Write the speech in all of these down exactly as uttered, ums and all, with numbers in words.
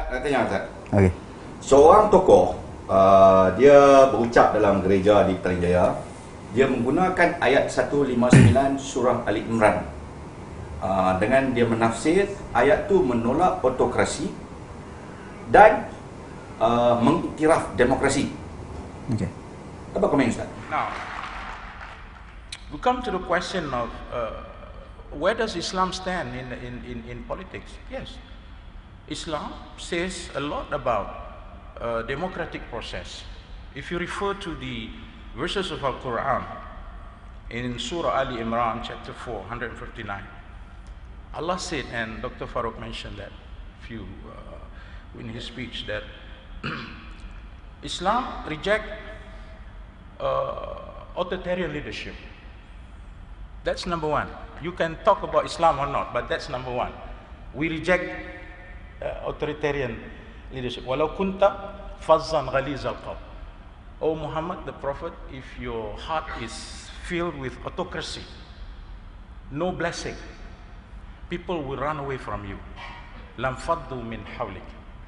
Ustaz, nak tanya Ustaz. Okey. Seorang tokoh, uh, dia berucap dalam gereja di Petaling Jaya, dia menggunakan ayat seratus lima puluh sembilan surah Ali Imran. Uh, dengan dia menafsir ayat tu menolak autokrasi dan uh, mengiktiraf demokrasi. Okey. Apa komen Ustaz? Now, we come to the question of uh, where does Islam stand in, in, in, in politics? Yes, Islam says a lot about uh, democratic process. If you refer to the verses of Al-Quran in Surah Ali Imran, chapter four, one fifty-nine, Allah said, and Doctor Farouk mentioned that few uh, in his speech, that Islam reject uh, authoritarian leadership. That's number one. You can talk about Islam or not, but that's number one. We reject uh, authoritarian leadership. Walau kunta fazzan ghaliz al-qalb. O Muhammad, the Prophet, if your heart is filled with autocracy, no blessing, people will run away from you. Lam faddu min hawlik.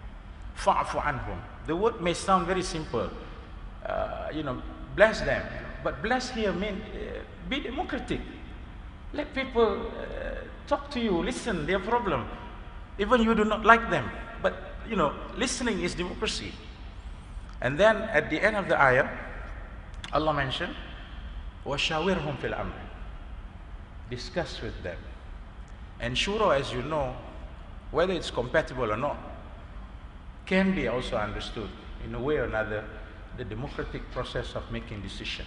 Fa'fu anhum. The word may sound very simple. Uh, you know, bless them. But bless here means uh, be democratic. Let people uh, talk to you, listen their problem. Even you do not like them. But, you know, listening is democracy. And then at the end of the ayah, Allah mentioned, وَشَاوِرْهُمْ فِي الْأَمْرِ. Discuss with them. And shura, as you know, whether it's compatible or not, can be also understood in a way or another, the democratic process of making decision.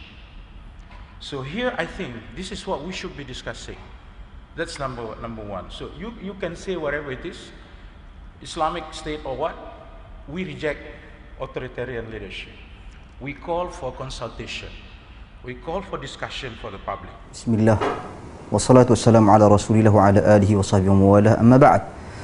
So here I think this is what we should be discussing. That's number number one. So you, you can say whatever it is, Islamic State or what, we reject authoritarian leadership. We call for consultation. We call for discussion for the public. Bismillah. Wassalatu wassalamu ala rasulillah wa ala alihi wa sahbihi wa wala. Amma ba'd.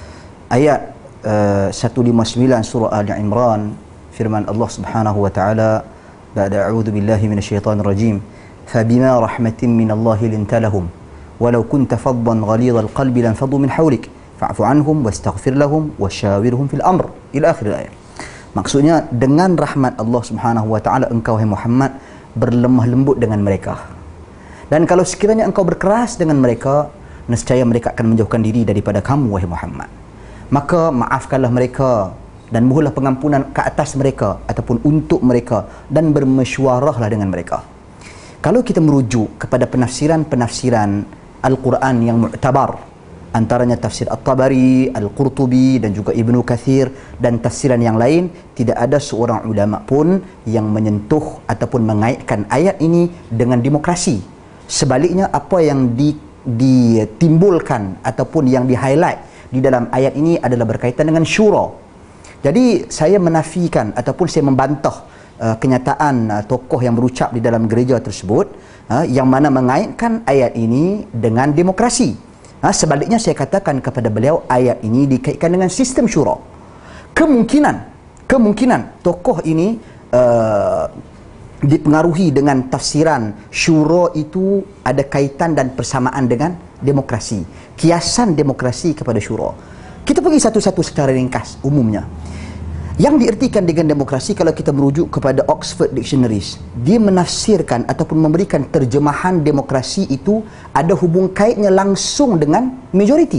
Ayat uh, seratus lima puluh sembilan surah Ali Imran, firman Allah Subhanahu wa taala, ba'da a'udzu billahi minasyaitonir rajim, fabima rahmatin minallahi linta lahum walau kunta faddan ghalidhal qalbi lanfaddu min hawlik fa'fu anhum wastaghfir lahum washawirhum fil amr, ila akhir ayat. Maksudnya, dengan rahmat Allah Subhanahu wa taala engkau wahai Muhammad berlemah lembut dengan mereka. Dan kalau sekiranya engkau berkeras dengan mereka, nescaya mereka akan menjauhkan diri daripada kamu wahai Muhammad. Maka maafkanlah mereka dan mohonlah pengampunan ke atas mereka ataupun untuk mereka dan bermesyuarahlah dengan mereka. Kalau kita merujuk kepada penafsiran-penafsiran Al-Quran yang mu'tabar, antaranya tafsir At-Tabari, Al-Qurtubi dan juga Ibnu Kathir dan tafsiran yang lain, tidak ada seorang ulama pun yang menyentuh ataupun mengaitkan ayat ini dengan demokrasi. Sebaliknya, apa yang di, ditimbulkan ataupun yang di-highlight di dalam ayat ini adalah berkaitan dengan syura. Jadi saya menafikan ataupun saya membantah uh, kenyataan uh, tokoh yang berucap di dalam gereja tersebut uh, yang mana mengaitkan ayat ini dengan demokrasi. Uh, sebaliknya saya katakan kepada beliau, ayat ini dikaitkan dengan sistem syura. Kemungkinan kemungkinan tokoh ini uh, dipengaruhi dengan tafsiran syura itu ada kaitan dan persamaan dengan demokrasi, kiasan demokrasi kepada syura. Kita pergi satu-satu secara ringkas. Umumnya yang diertikan dengan demokrasi, kalau kita merujuk kepada Oxford Dictionaries, dia menafsirkan ataupun memberikan terjemahan demokrasi itu ada hubung kaitnya langsung dengan majoriti.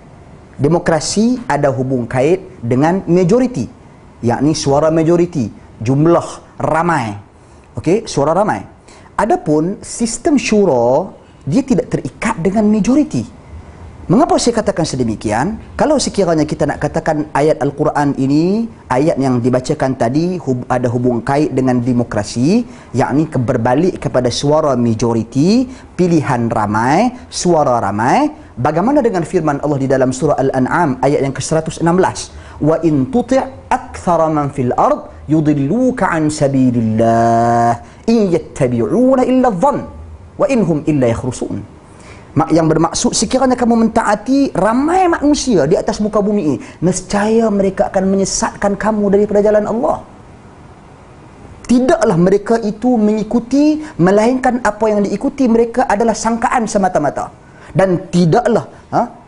Demokrasi ada hubung kait dengan majoriti, yakni suara majoriti, jumlah ramai. Okey, suara ramai. Adapun sistem syura, dia tidak terikat dengan majoriti. Mengapa saya katakan sedemikian? Kalau sekiranya kita nak katakan ayat Al-Quran ini, ayat yang dibacakan tadi hub, ada hubung kait dengan demokrasi, yakni berbalik kepada suara majoriti, pilihan ramai, suara ramai. Bagaimana dengan firman Allah di dalam surah Al-An'am ayat yang ke seratus enam belas? Wa in tuti' akthara man fil ard yudilluka an sabilillah in yattabi'una illa adh-dhann wa inhum illa yakhrusun. Yang bermaksud, sekiranya kamu mentaati ramai manusia di atas muka bumi ini, nescaya mereka akan menyesatkan kamu daripada jalan Allah. Tidaklah mereka itu mengikuti, melainkan apa yang diikuti mereka adalah sangkaan semata-mata. Dan tidaklah ha,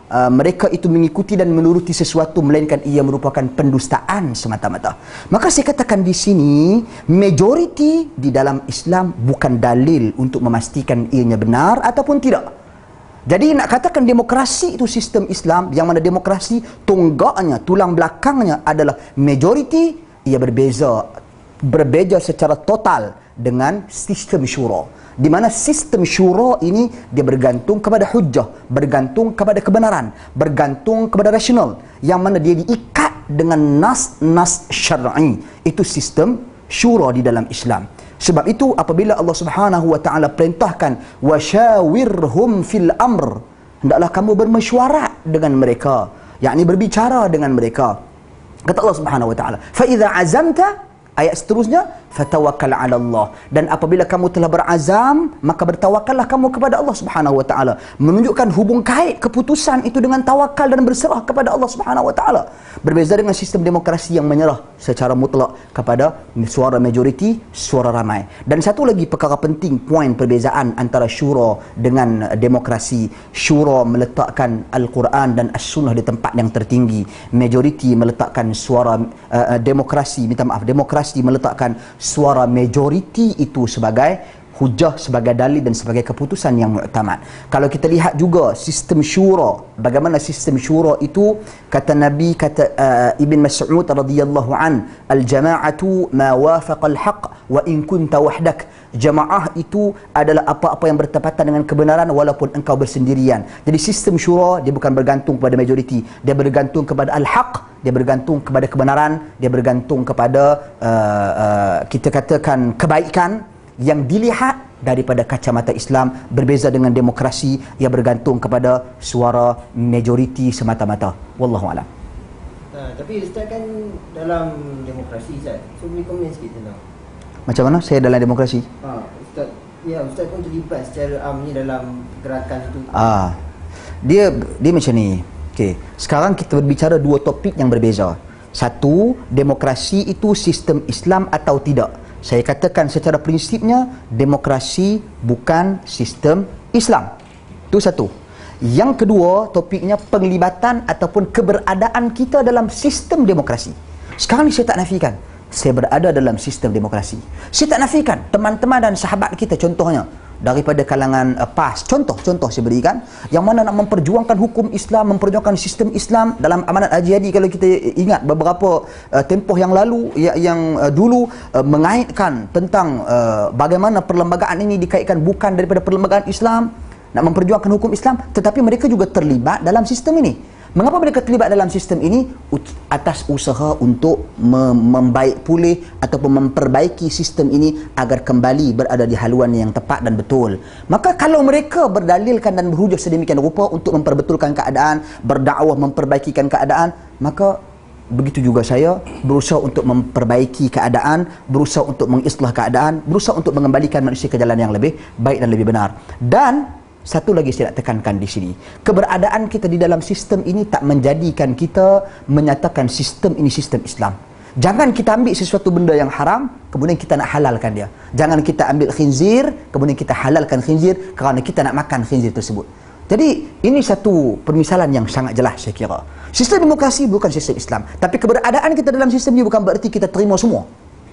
uh, mereka itu mengikuti dan menuruti sesuatu melainkan ia merupakan pendustaan semata-mata. Maka saya katakan di sini, majoriti di dalam Islam bukan dalil untuk memastikan ianya benar ataupun tidak. Jadi nak katakan demokrasi itu sistem Islam, yang mana demokrasi tonggaknya, tulang belakangnya adalah majoriti, ia berbeza berbeza secara total dengan sistem syura, di mana sistem syura ini dia bergantung kepada hujjah, bergantung kepada kebenaran, bergantung kepada rasional, yang mana dia diikat dengan nas-nas syar'i. Itu sistem syura di dalam Islam. Sebab itu apabila Allah Subhanahu wa taala perintahkan wasyawirhum fil amr, hendaklah kamu bermesyuarat dengan mereka, yakni berbicara dengan mereka. Kata Allah Subhanahu wa taala, fa idza azamta, ayat seterusnya, fatawakkal 'ala Allah, dan apabila kamu telah berazam, maka bertawakallah kamu kepada Allah Subhanahu wa taala. Menunjukkan hubung kait keputusan itu dengan tawakal dan berserah kepada Allah Subhanahu wa taala. Berbeza dengan sistem demokrasi yang menyerah secara mutlak kepada suara majoriti, suara ramai. Dan satu lagi perkara penting, poin perbezaan antara syura dengan demokrasi. Syura meletakkan Al-Quran dan As-Sunnah di tempat yang tertinggi. Majoriti meletakkan suara uh, demokrasi, minta maaf, demokrasi meletakkan suara majoriti itu sebagai hujah, sebagai dalil dan sebagai keputusan yang muktamad. Kalau kita lihat juga sistem syura, bagaimana sistem syura itu, kata Nabi, kata uh, Ibn Mas'ud radhiyallahu an, al-jama'atu ma wafaqa al-haq wa in kunta wahdak. Jamaah itu adalah apa-apa yang bertepatan dengan kebenaran walaupun engkau bersendirian. Jadi sistem syura dia bukan bergantung kepada majoriti, dia bergantung kepada al-haq, dia bergantung kepada kebenaran, dia bergantung kepada uh, uh, kita katakan kebaikan yang dilihat daripada kacamata Islam. Berbeza dengan demokrasi yang bergantung kepada suara majoriti semata-mata. Wallahu a'lam. Nah, tapi Ustaz kan dalam demokrasi Ustaz, so boleh komen sikit tentang macam mana saya dalam demokrasi? Ha, Ustaz, ya Ustaz pun terlibat secara amnya dalam gerakan itu. Ah, dia dia macam ni. Okey, sekarang kita berbicara dua topik yang berbeza. Satu, demokrasi itu sistem Islam atau tidak. Saya katakan secara prinsipnya demokrasi bukan sistem Islam. Itu satu. Yang kedua, topiknya penglibatan ataupun keberadaan kita dalam sistem demokrasi. Sekarang ni saya tak nafikan saya berada dalam sistem demokrasi. Saya tak nafikan teman-teman dan sahabat kita, contohnya daripada kalangan uh, P A S, contoh-contoh saya berikan, yang mana nak memperjuangkan hukum Islam, memperjuangkan sistem Islam dalam amanat Haji Hadi. Kalau kita ingat beberapa uh, tempoh yang lalu, ya, yang uh, dulu uh, mengaitkan tentang uh, bagaimana perlembagaan ini dikaitkan bukan daripada perlembagaan Islam, nak memperjuangkan hukum Islam, tetapi mereka juga terlibat dalam sistem ini. Mengapa mereka terlibat dalam sistem ini? Atas usaha untuk mem membaik pulih ataupun memperbaiki sistem ini agar kembali berada di haluan yang tepat dan betul. Maka kalau mereka berdalilkan dan berhujah sedemikian rupa untuk memperbetulkan keadaan, berdakwah memperbaikikan keadaan, maka begitu juga saya berusaha untuk memperbaiki keadaan, berusaha untuk mengislah keadaan, berusaha untuk mengembalikan manusia ke jalan yang lebih baik dan lebih benar. Dan satu lagi saya nak tekankan di sini, keberadaan kita di dalam sistem ini tak menjadikan kita menyatakan sistem ini sistem Islam. Jangan kita ambil sesuatu benda yang haram kemudian kita nak halalkan dia. Jangan kita ambil khinzir kemudian kita halalkan khinzir kerana kita nak makan khinzir tersebut. Jadi ini satu permisalan yang sangat jelas saya kira. Sistem demokrasi bukan sistem Islam, tapi keberadaan kita dalam sistem ini bukan bererti kita terima semua,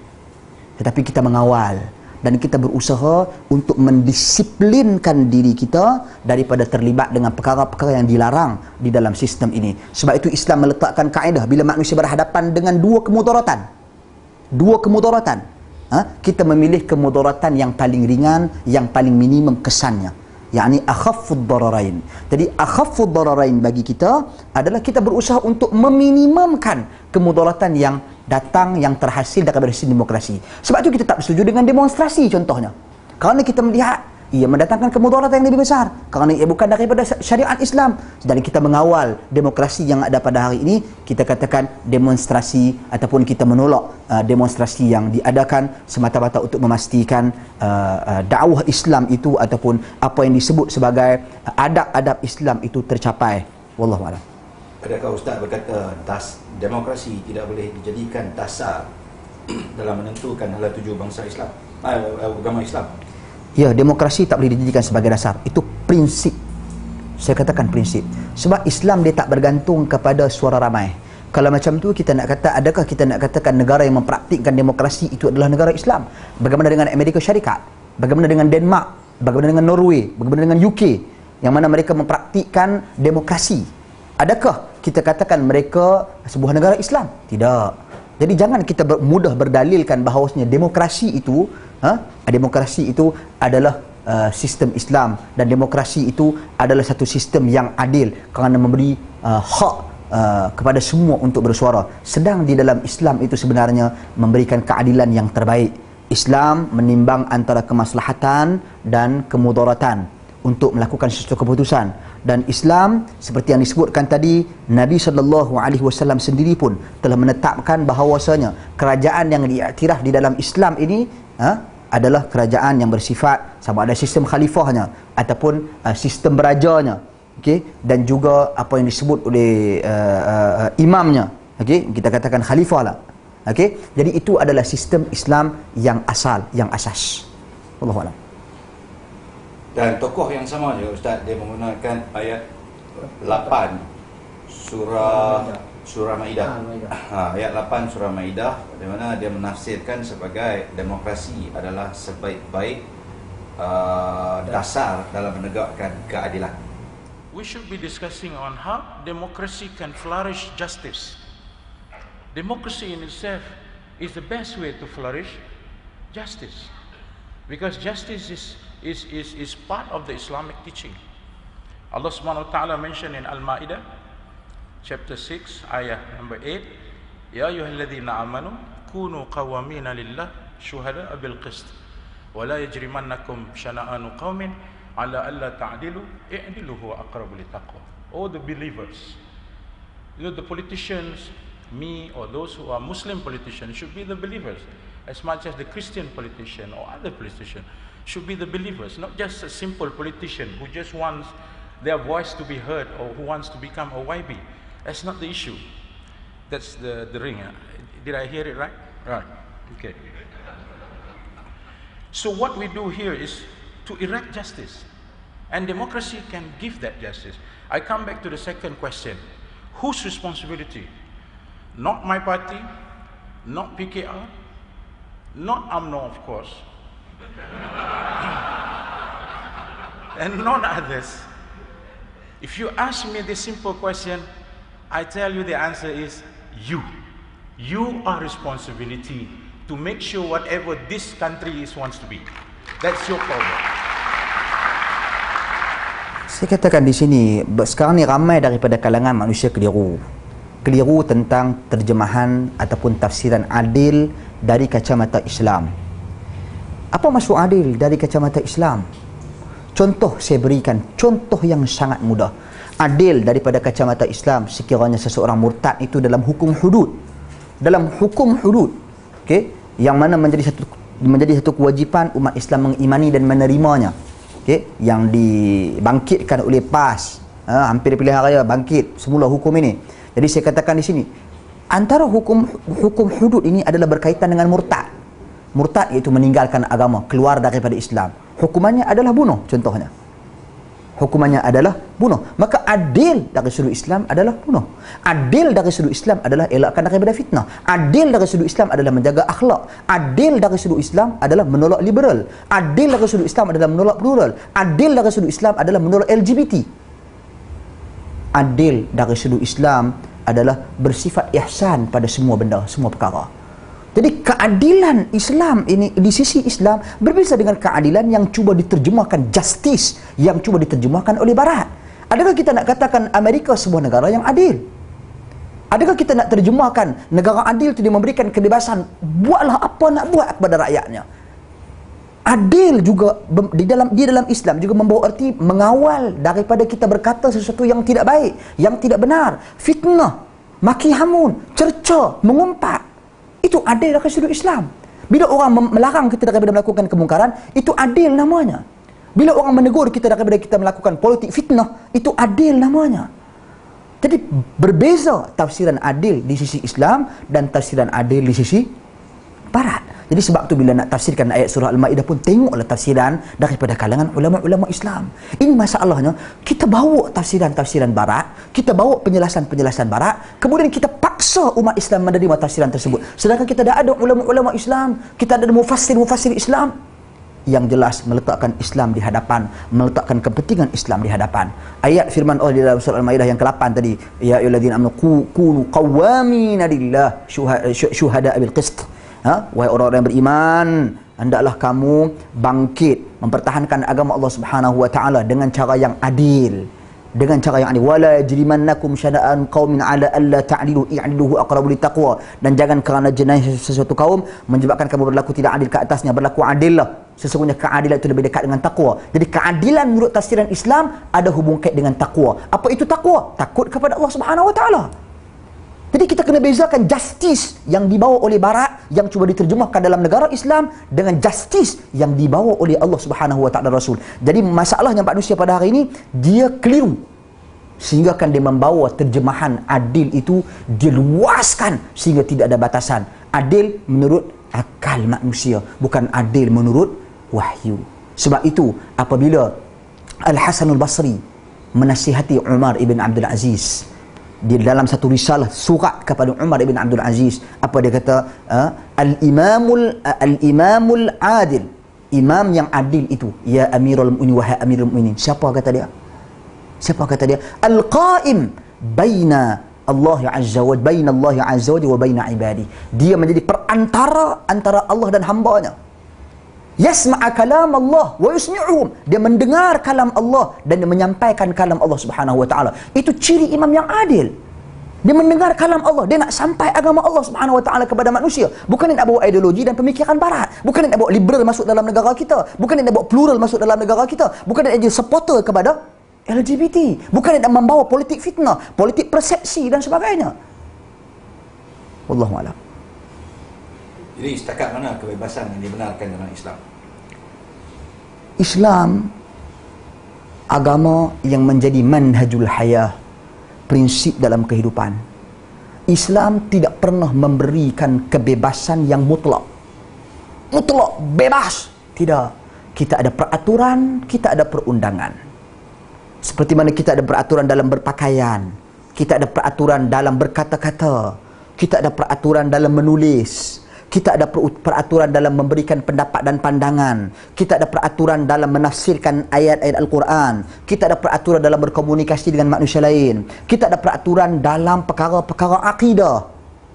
tetapi kita mengawal dan kita berusaha untuk mendisiplinkan diri kita daripada terlibat dengan perkara-perkara yang dilarang di dalam sistem ini. Sebab itu Islam meletakkan kaedah bila manusia berhadapan dengan dua kemudaratan. Dua kemudaratan. Ha? Kita memilih kemudaratan yang paling ringan, yang paling minimum kesannya. yakni akhaffud dararain. Jadi akhaffud dararain bagi kita adalah kita berusaha untuk meminimumkan kemudaratan yang datang, yang terhasil daripada sistem demokrasi. Sebab itu kita tak setuju dengan demonstrasi contohnya. Kerana kita melihat ia mendatangkan kemudaratan yang lebih besar kerana ia bukan daripada syariat Islam. Dan kita mengawal demokrasi yang ada pada hari ini, kita katakan demonstrasi ataupun kita menolak uh, demonstrasi yang diadakan semata-mata untuk memastikan uh, uh, dakwah Islam itu ataupun apa yang disebut sebagai uh, adab-adab Islam itu tercapai. Wallahu a'lam. Adakah Ustaz berkata das demokrasi tidak boleh dijadikan dasar dalam menentukan hala tuju bangsa Islam, uh, agama Islam? Ya, demokrasi tak boleh dijadikan sebagai dasar. Itu prinsip Saya katakan prinsip. Sebab Islam dia tak bergantung kepada suara ramai. Kalau macam tu kita nak kata, adakah kita nak katakan negara yang mempraktikkan demokrasi itu adalah negara Islam? Bagaimana dengan Amerika Syarikat? Bagaimana dengan Denmark? Bagaimana dengan Norway? Bagaimana dengan U K? Yang mana mereka mempraktikkan demokrasi. Adakah kita katakan mereka sebuah negara Islam? Tidak. Jadi jangan kita ber, mudah berdalilkan bahawasanya demokrasi itu, ha? demokrasi itu adalah Uh, sistem Islam, dan demokrasi itu adalah satu sistem yang adil kerana memberi uh, hak uh, kepada semua untuk bersuara. Sedang di dalam Islam itu sebenarnya memberikan keadilan yang terbaik. Islam menimbang antara kemaslahatan dan kemudaratan untuk melakukan sesuatu keputusan. Dan Islam seperti yang disebutkan tadi, Nabi sallallahu alaihi wasallam sendiri pun telah menetapkan bahawasanya kerajaan yang diiktiraf di dalam Islam ini ha, adalah kerajaan yang bersifat sama ada sistem khalifahnya ataupun uh, sistem berajanya, okey, dan juga apa yang disebut oleh uh, uh, imamnya, okey, kita katakan khalifah lah, okey. Jadi itu adalah sistem Islam yang asal, yang asas. Wallahu a'lam. Dan tokoh yang sama je Ustaz, dia menggunakan ayat lapan surah surah Maidah. Ha, ayat lapan surah Maidah, di mana dia menafsirkan sebagai demokrasi adalah sebaik-baik uh, dasar dalam menegakkan keadilan. We should be discussing on how democracy can flourish justice. Democracy in itself is the best way to flourish justice, because justice is is is is part of the Islamic teaching. Allah Subhanahu wa taala mentioned in Al-Maidah chapter six ayat number eight, ya ayyuhalladzina amanu kunu qawwamina lillah syuhada'a bil qist wa la yajrimannakum shana'anu qaumin ala alla ta'dilu i'dilu huwa aqrabu littaqwa. All the believers, you know, the politicians, me or those who are Muslim politicians should be the believers as much as the Christian politician or other politician should be the believers, not just a simple politician who just wants their voice to be heard or who wants to become a Y B. That's not the issue. That's the, the ring. Huh? Did I hear it right? Right. Okay. So what we do here is to erect justice. And democracy can give that justice. I come back to the second question. Whose responsibility? Not my party, not P K R, not U M N O, of course, and not others. If you ask me this simple question, I tell you the answer is you. You are responsibility to make sure whatever this country is wants to be. That's your problem. Saya katakan di sini, sekarang ni ramai daripada kalangan manusia keliru. Keliru tentang terjemahan ataupun tafsiran adil dari kacamata Islam. Apa maksud adil dari kacamata Islam? Contoh saya berikan, contoh yang sangat mudah. Adil daripada kacamata Islam sekiranya seseorang murtad itu dalam hukum hudud. Dalam hukum hudud, okey, yang mana menjadi satu menjadi satu kewajipan umat Islam mengimani dan menerimanya. Okey, yang dibangkitkan oleh P A S, ha, hampir pilihan raya bangkit semula hukum ini. Jadi saya katakan di sini, antara hukum hukum hudud ini adalah berkaitan dengan murtad. Murtad iaitu meninggalkan agama, keluar daripada Islam. Hukumannya adalah bunuh, contohnya. Hukumannya adalah bunuh. Maka adil dari sudut Islam adalah bunuh. Adil dari sudut Islam adalah elakkan daripada fitnah. Adil dari sudut Islam adalah menjaga akhlak. Adil dari sudut Islam adalah menolak liberal. Adil dari sudut Islam adalah menolak plural. Adil dari sudut Islam adalah menolak L G B T. Adil dari sudut Islam adalah bersifat ihsan pada semua benda, semua perkara. Jadi keadilan Islam ini di sisi Islam berbeza dengan keadilan yang cuba diterjemahkan justice, yang cuba diterjemahkan oleh Barat. Adakah kita nak katakan Amerika sebuah negara yang adil? Adakah kita nak terjemahkan negara adil itu dia memberikan kebebasan, buatlah apa nak buat kepada rakyatnya? Adil juga di dalam di dalam Islam juga membawa erti mengawal daripada kita berkata sesuatu yang tidak baik, yang tidak benar, fitnah, maki hamun, cerca, mengumpat. Itu adil dari sudut Islam. Bila orang melarang kita daripada melakukan kemungkaran, itu adil namanya. Bila orang menegur kita daripada kita melakukan politik fitnah, itu adil namanya. Jadi berbeza tafsiran adil di sisi Islam dan tafsiran adil di sisi Barat. Jadi sebab tu bila nak tafsirkan ayat surah Al-Maidah pun tengoklah tafsiran daripada kalangan ulama-ulama Islam. Ini masalahnya, kita bawa tafsiran-tafsiran barat, kita bawa penjelasan-penjelasan barat, kemudian kita paksa umat Islam menerima tafsiran tersebut. Sedangkan kita dah ada ulama-ulama Islam, kita ada mufassir-mufassir Islam yang jelas meletakkan Islam di hadapan, meletakkan kepentingan Islam di hadapan. Ayat firman Allah di dalam surah Al-Maidah yang ke lapan tadi, ya ayyuhalladzina amanu kunu qawwamina lillah syuhada bil qist. Ha? Wahai orang-orang yang beriman, hendaklah kamu bangkit mempertahankan agama Allah Subhanahu wa taala dengan cara yang adil. Dengan cara yang adil. Wala yajrimannakum syana'an qaumin 'ala alla ta'dilu i'diluhu aqrabu littaqwa. Dan jangan kerana jenayah sesuatu kaum menyebabkan kamu berlaku tidak adil ke atasnya, berlaku adillah. Sesungguhnya keadilan itu lebih dekat dengan takwa. Jadi keadilan menurut tafsiran Islam ada hubung kait dengan takwa. Apa itu takwa? Takut kepada Allah Subhanahu wa taala. Jadi kita kena bezakan justice yang dibawa oleh barat yang cuba diterjemahkan dalam negara Islam dengan justice yang dibawa oleh Allah Subhanahu wa taala Rasul. Jadi masalahnya manusia pada hari ini dia keliru. Sehingga kan dia membawa terjemahan adil itu dia luaskan sehingga tidak ada batasan. Adil menurut akal manusia, bukan adil menurut wahyu. Sebab itu apabila Al-Hasan Al-Basri menasihati Umar ibn Abdul Aziz di dalam satu risalah surat kepada Umar ibn Abdul Aziz, apa dia kata? Uh, Al-Imamul uh, Al-Imamul Adil, imam yang adil itu, ya Amirul Mu'minin, wahai Amirul Mu'minin. Siapa kata dia? Siapa kata dia? Al-Qaim baina Allah Azza wa baina Allah Azza wa baina ibadi. Dia menjadi perantara antara Allah dan hamba-Nya. Yasma'a kalam Allah wa yusmi'uhum. Dia mendengar kalam Allah dan dia menyampaikan kalam Allah Subhanahu wa taala. Itu ciri imam yang adil. Dia mendengar kalam Allah, dia nak sampai agama Allah Subhanahu wa taala kepada manusia. Bukan nak bawa ideologi dan pemikiran barat. Bukan nak bawa liberal masuk dalam negara kita. Bukan nak bawa plural masuk dalam negara kita. Bukan nak jadi supporter kepada L G B T. Bukan nak membawa politik fitnah, politik persepsi dan sebagainya. Wallahu a'lam. Jadi setakat mana kebebasan yang dibenarkan dalam Islam? Islam agama yang menjadi manhajul hayah, prinsip dalam kehidupan. Islam tidak pernah memberikan kebebasan yang mutlak. Mutlak, bebas. Tidak. Kita ada peraturan, kita ada perundangan. Seperti mana kita ada peraturan dalam berpakaian, kita ada peraturan dalam berkata-kata, kita ada peraturan dalam menulis, kita ada peraturan dalam memberikan pendapat dan pandangan, kita ada peraturan dalam menafsirkan ayat-ayat Al-Quran, kita ada peraturan dalam berkomunikasi dengan manusia lain, kita ada peraturan dalam perkara-perkara akidah.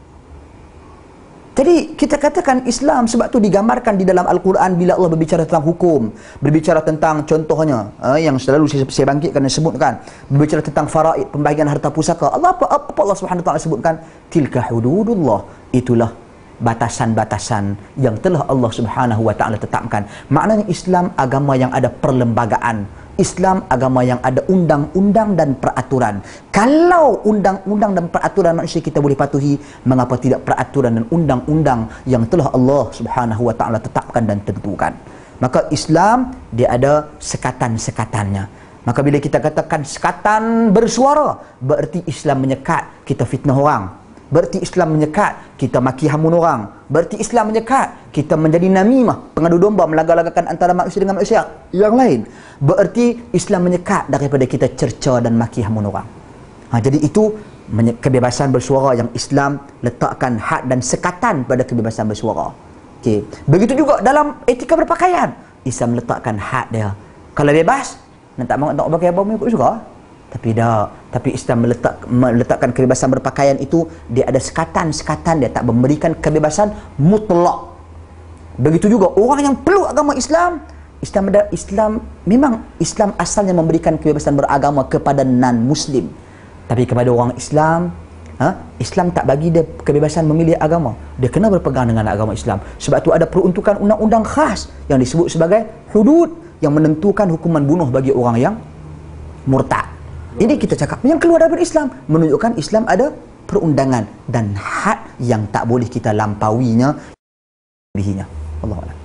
Jadi kita katakan Islam sebab tu digambarkan di dalam Al-Quran bila Allah berbicara tentang hukum, berbicara tentang contohnya eh, yang selalu saya, saya bangkitkan dan sebutkan, berbicara tentang faraid, pembagian harta pusaka. Allah apa, apa Allah Subhanahu wa taala sebutkan? Tilka hududullah. Itulah batasan-batasan yang telah Allah Subhanahu wa taala tetapkan. Maknanya Islam agama yang ada perlembagaan. Islam agama yang ada undang-undang dan peraturan. Kalau undang-undang dan peraturan manusia kita boleh patuhi, mengapa tidak peraturan dan undang-undang yang telah Allah Subhanahu wa taala tetapkan dan tentukan? Maka Islam dia ada sekatan-sekatannya. Maka bila kita katakan sekatan bersuara, berarti Islam menyekat kita fitnah orang. Berarti Islam menyekat kita maki hamun orang. Berarti Islam menyekat kita menjadi namimah, pengadu domba, melaga-lagakan antara manusia dengan manusia yang lain. Berarti Islam menyekat daripada kita cerca dan maki hamun orang. Ha, jadi itu kebebasan bersuara yang Islam letakkan had dan sekatan pada kebebasan bersuara. Okey. Begitu juga dalam etika berpakaian, Islam letakkan had dia. Kalau bebas, nak tak mau tak pakai apa pun ikut suka. Tapi dah, tapi Islam meletak, meletakkan kebebasan berpakaian itu dia ada sekatan-sekatan, dia tak memberikan kebebasan mutlak. Begitu juga orang yang peluk agama Islam, Islam ada Islam memang Islam asalnya memberikan kebebasan beragama kepada non-Muslim. Tapi kepada orang Islam, ha, Islam tak bagi dia kebebasan memilih agama. Dia kena berpegang dengan agama Islam. Sebab tu ada peruntukan undang-undang khas yang disebut sebagai hudud yang menentukan hukuman bunuh bagi orang yang murtad. Ini kita cakap yang keluar daripada Islam, menunjukkan Islam ada perundangan dan had yang tak boleh kita lampauinya. Allah Allah.